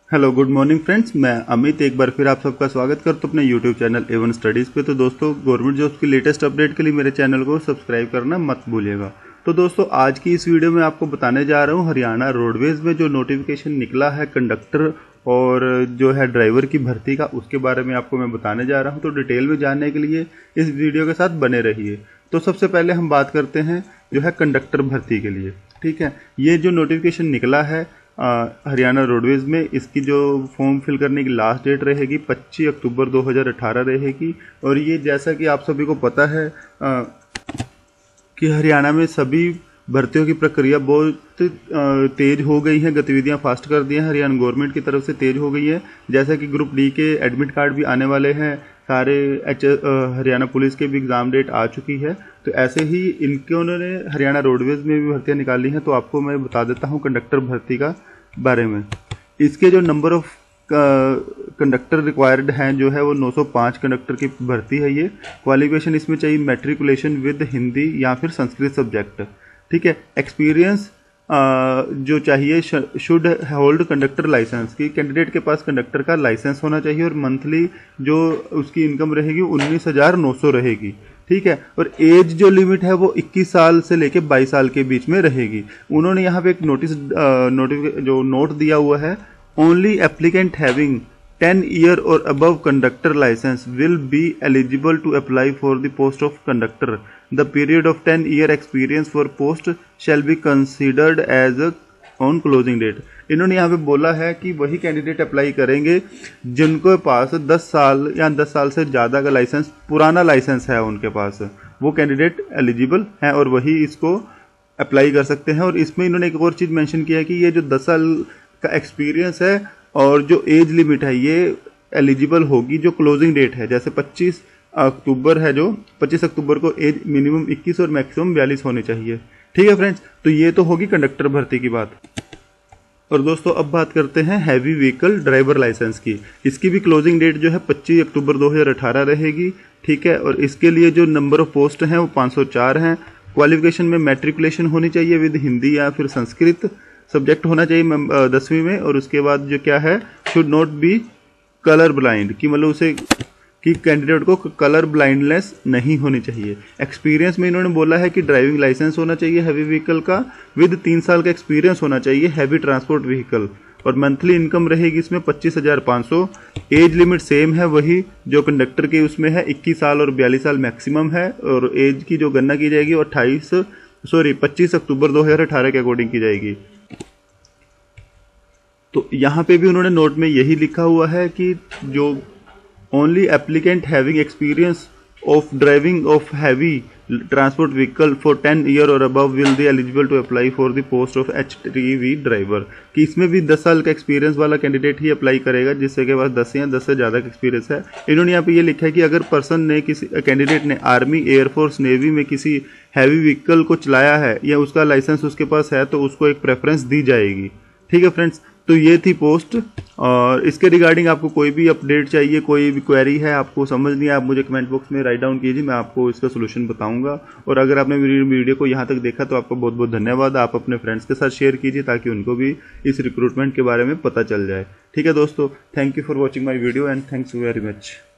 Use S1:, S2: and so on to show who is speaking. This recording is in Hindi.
S1: हेलो गुड मॉर्निंग फ्रेंड्स, मैं अमित एक बार फिर आप सबका स्वागत करता हूं अपने यूट्यूब चैनल A1 स्टडीज़ पे। तो दोस्तों, गवर्नमेंट जॉब्स की लेटेस्ट अपडेट के लिए मेरे चैनल को सब्सक्राइब करना मत भूलिएगा। तो दोस्तों, आज की इस वीडियो में आपको बताने जा रहा हूं हरियाणा रोडवेज में जो नोटिफिकेशन निकला है कंडक्टर और जो है ड्राइवर की भर्ती का, उसके बारे में आपको मैं बताने जा रहा हूँ। तो डिटेल में जानने के लिए इस वीडियो के साथ बने रहिए। तो सबसे पहले हम बात करते हैं जो है कंडक्टर भर्ती के लिए। ठीक है, ये जो नोटिफिकेशन निकला है हरियाणा रोडवेज में, इसकी जो फॉर्म फिल करने की लास्ट डेट रहेगी 25 अक्टूबर 2018 रहेगी। और ये जैसा कि आप सभी को पता है कि हरियाणा में सभी भर्तियों की प्रक्रिया बहुत तेज हो गई है, गतिविधियां फास्ट कर दी हैं, हरियाणा गवर्नमेंट की तरफ से तेज हो गई है। जैसा कि ग्रुप डी के एडमिट कार्ड भी आने वाले हैं, सारे हरियाणा पुलिस के भी एग्जाम डेट आ चुकी है। तो ऐसे ही इनके उन्होंने हरियाणा रोडवेज में भी भर्तियां निकाली हैं। तो आपको मैं बता देता हूं कंडक्टर भर्ती का बारे में। इसके जो नंबर ऑफ कंडक्टर रिक्वायर्ड हैं जो है वो 905 कंडक्टर की भर्ती है। ये क्वालिफिकेशन इसमें चाहिए मैट्रिकुलेशन विद हिंदी या फिर संस्कृत सब्जेक्ट। ठीक है, एक्सपीरियंस जो चाहिए शुड होल्ड कंडक्टर लाइसेंस, की कैंडिडेट के पास कंडक्टर का लाइसेंस होना चाहिए। और मंथली जो उसकी इनकम रहेगी 19,900 रहेगी। ठीक है, और एज जो लिमिट है वो 21 साल से लेके 22 साल के बीच में रहेगी। उन्होंने यहाँ पे एक जो नोट दिया हुआ है, ओनली एप्लीकेंट हैविंग 10 ईयर और above conductor licence will be eligible to apply for the post of conductor. The period of 10 year experience for post shall be considered as on closing date. इन्होंने यहाँ पे बोला है कि वही कैंडिडेट अप्लाई करेंगे जिनके पास 10 साल या 10 साल से ज़्यादा का लाइसेंस, पुराना लाइसेंस है उनके पास, वो कैंडिडेट एलिजिबल हैं और वही इसको अप्लाई कर सकते हैं। और इसमें इन्होंने एक और चीज़ मेंशन किया है कि ये जो 10 साल का एक्सपीरियंस है और जो एज लिमिट है ये एलिजिबल होगी जो क्लोजिंग डेट है। जैसे 25 अक्टूबर है, जो 25 अक्टूबर को एज मिनिमम 21 और मैक्सिमम 42 होनी चाहिए। ठीक है फ्रेंड्स, तो ये तो होगी कंडक्टर भर्ती की बात। और दोस्तों, अब बात करते हैं हैवी व्हीकल ड्राइवर लाइसेंस की। इसकी भी क्लोजिंग डेट जो है 25 अक्टूबर 2018 रहेगी। ठीक है, और इसके लिए जो नंबर ऑफ पोस्ट हैं वो 504 हैं। क्वालिफिकेशन में मैट्रिकुलेशन होनी चाहिए विद हिंदी या फिर संस्कृत सब्जेक्ट होना चाहिए 10वीं में। और उसके बाद जो क्या है, should not be colour blind, कि मतलब उसे कि कैंडिडेट को कलर ब्लाइंडनेस नहीं होनी चाहिए। एक्सपीरियंस में इन्होंने बोला है कि ड्राइविंग लाइसेंस होना चाहिए हैवी व्हीकल का विद 3 साल का एक्सपीरियंस होना चाहिए हैवी ट्रांसपोर्ट व्हीकल। और मंथली इनकम रहेगी इसमें 25,500। एज लिमिट सेम है वही जो कंडक्टर की उसमें है, 21 साल और 42 साल मैक्सिमम है। और एज की जो गणना की जाएगी वो 25 अक्टूबर 2018 के अकॉर्डिंग की जाएगी। तो यहाँ पे भी उन्होंने नोट में यही लिखा हुआ है कि जो only applicant having experience of driving of heavy transport vehicle for 10 year और above will be eligible to apply for the post of HTV driver. कि इसमें भी 10 साल का एक्सपीरियंस वाला कैंडिडेट ही अप्लाई करेगा जिससे के पास 10 या 10 से ज़्यादा का एक्सपीरियंस है। इन्होंने यहाँ पे ये लिखा है कि अगर पर्सन ने किसी कैंडिडेट ने आर्मी, एयरफोर्स, नेवी में किसी हैवी व्हीकल को चलाया है या उसका लाइसेंस उसके पास है तो उसको एक प्रेफरेंस दी जाएगी। ठीक है फ्रेंड्स, तो ये थी पोस्ट। और इसके रिगार्डिंग आपको कोई भी अपडेट चाहिए, कोई भी क्वेरी है, आपको समझ नहीं है, आप मुझे कमेंट बॉक्स में राइट डाउन कीजिए, मैं आपको इसका सोल्यूशन बताऊंगा। और अगर आपने वीडियो को यहाँ तक देखा तो आपको बहुत बहुत धन्यवाद। आप अपने फ्रेंड्स के साथ शेयर कीजिए ताकि उनको भी इस रिक्रूटमेंट के बारे में पता चल जाए। ठीक है दोस्तों, thank you for watching my video and thanks very much.